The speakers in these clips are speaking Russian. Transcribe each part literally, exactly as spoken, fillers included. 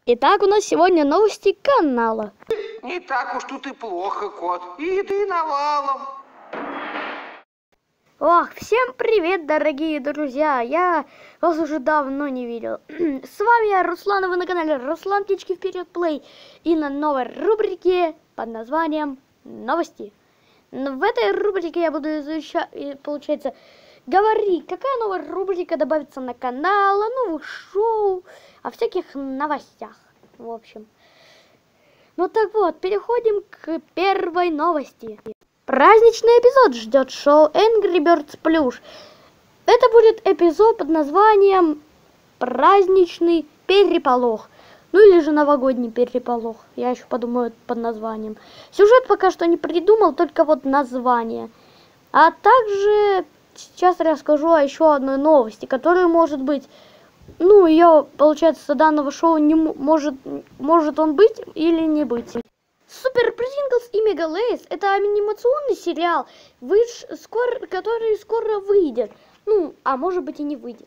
Итак, у нас сегодня новости канала. Не так уж тут и плохо, кот. И ты навалом. Ох, всем привет, дорогие друзья. Я вас уже давно не видел. С вами я, Руслан, и вы на канале Руслан Птички Вперед Плей. И на новой рубрике под названием Новости. В этой рубрике я буду изучать, получается, говорить, какая новая рубрика добавится на канал, о новых шоу, о всяких новостях, в общем. Ну так вот, переходим к первой новости. Праздничный эпизод ждет шоу Angry Birds Плюш. Это будет эпизод под названием «Праздничный переполох». Ну или же новогодний переполох. Я еще подумаю под названием. Сюжет пока что не придумал, только вот название. А также сейчас расскажу о еще одной новости, которая может быть... Ну, ее, получается, данного шоу не может, может он быть или не быть. Супер Принглс и Мега Лейс — это анимационный сериал, выш... скоро... который скоро выйдет. Ну, а может быть и не выйдет.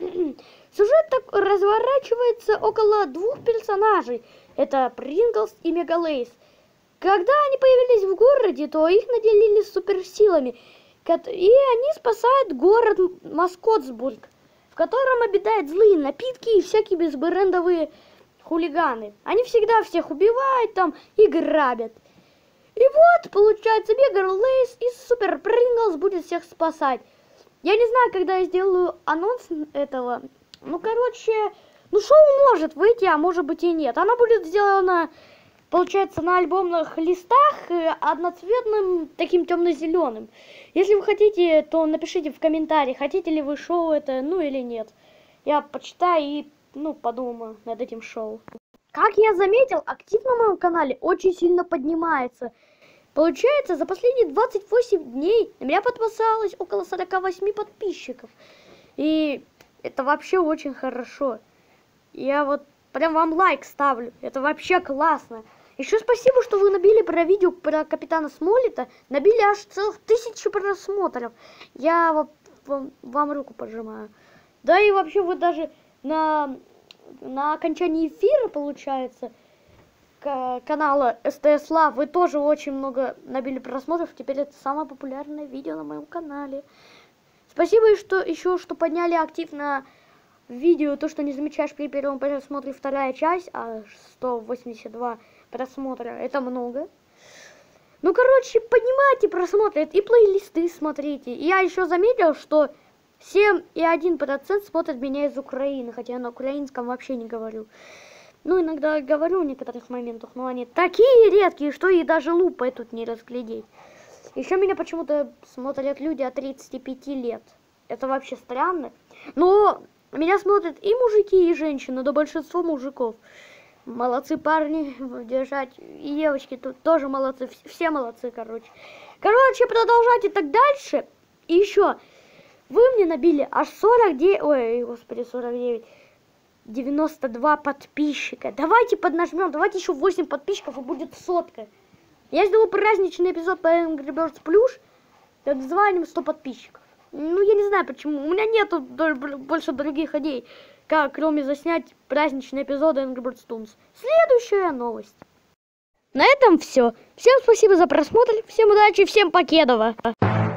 Сюжет так разворачивается около двух персонажей. Это Принглс и Мега Лейс. Когда они появились в городе, то их наделили суперсилами. И они спасают город Маскотсбург, в котором обитают злые напитки и всякие безбрендовые хулиганы. Они всегда всех убивают там и грабят. И вот, получается, Мега Лейс и Супер Принглс будет всех спасать. Я не знаю, когда я сделаю анонс этого. Ну, короче, ну шоу может выйти, а может быть и нет. Оно будет сделано, получается, на альбомных листах одноцветным, таким темно-зеленым. Если вы хотите, то напишите в комментариях, хотите ли вы шоу это, ну или нет. Я почитаю и, ну, подумаю над этим шоу. Как я заметил, актив на моем канале очень сильно поднимается. Получается, за последние двадцать восемь дней на меня подписалось около сорока восьми подписчиков. И это вообще очень хорошо. Я вот прям вам лайк ставлю. Это вообще классно. Еще спасибо, что вы набили про видео про Капитана Смоллета. Набили аж целых тысячу просмотров. Я вам, вам, вам руку пожимаю. Да и вообще вы даже на, на окончании эфира, получается, канала СТС Лав, вы тоже очень много набили просмотров. Теперь это самое популярное видео на моем канале. Спасибо, что еще что подняли актив на видео, то, что не замечаешь при первом просмотре, вторая часть, а сто восемьдесят два просмотра, это много. Ну, короче, поднимайте просмотры и плейлисты смотрите. И я еще заметил, что семь и один процент смотрят меня из Украины, хотя я на украинском вообще не говорю. Ну, иногда говорю в некоторых моментах, но они такие редкие, что и даже лупой тут не разглядеть. Еще меня почему-то смотрят люди от тридцати пяти лет. Это вообще странно. Но меня смотрят и мужики, и женщины, да большинство мужиков. Молодцы парни, держать. И девочки тут тоже молодцы. Все молодцы, короче. Короче, продолжайте так дальше. И еще, вы мне набили аж сорок девять... Ой, господи, сорок девять... девяносто два подписчика. Давайте поднажмем, давайте еще восемь подписчиков, и будет сотка. Я сделал праздничный эпизод по Angry Birds Плюш под названием сто подписчиков. Ну, я не знаю почему. У меня нету больше других идей, как кроме заснять праздничный эпизод Angry Birds Toons. Следующая новость. На этом все. Всем спасибо за просмотр, всем удачи, всем покедова.